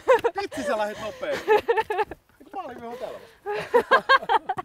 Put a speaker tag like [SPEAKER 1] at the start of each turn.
[SPEAKER 1] Vitsi sä lähit nopeesti. Mä olin vielä hotelmassa.